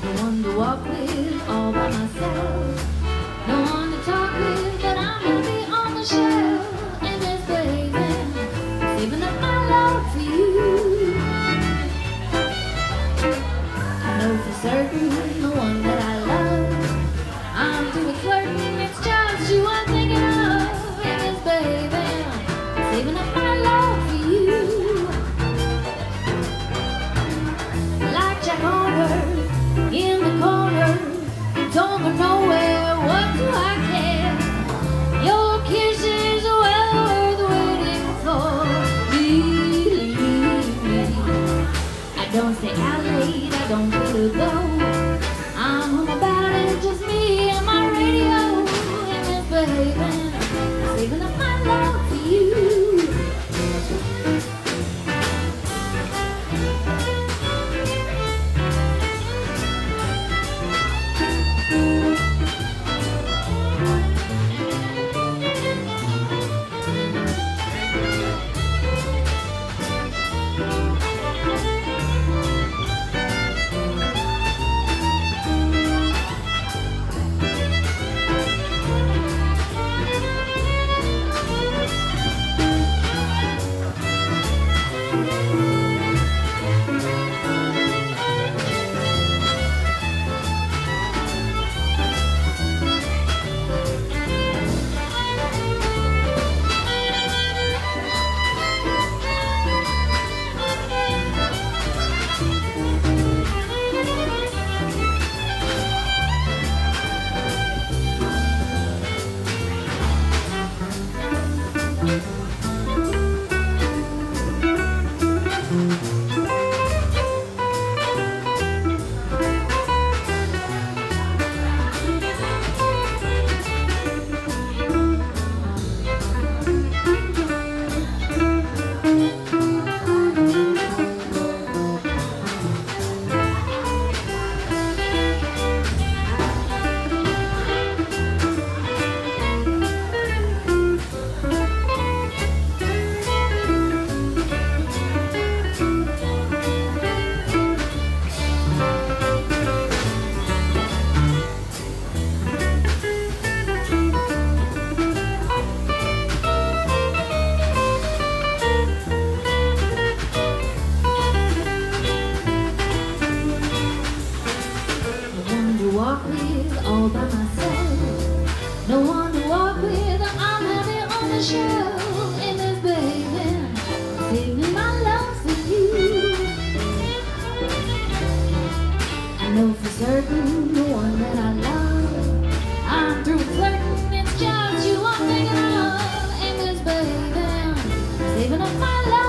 No one to walk with, all by myself. No one to talk with, but I'm gonna be on the shelf. And misbehaving, saving up my love for you. I know for certain the one that I love. I'm through with flirting, it's just you I'm thinking of. And misbehaving, saving up my love for you. Like Jack Horner in the corner, don't go nowhere, what do I care? Your kisses are well worth waiting for. Believe me, I don't stay out late, I don't go to go. I'm home about it, just me and my radio. And misbehaving, saving up my love for you. Walk with all by myself. No one to walk with, I'm happy on the shelf. And misbehaving, saving my love for you. I know for certain the one that I love. I'm through flirting, it's just you I'm thinking of. And misbehaving, saving up my love.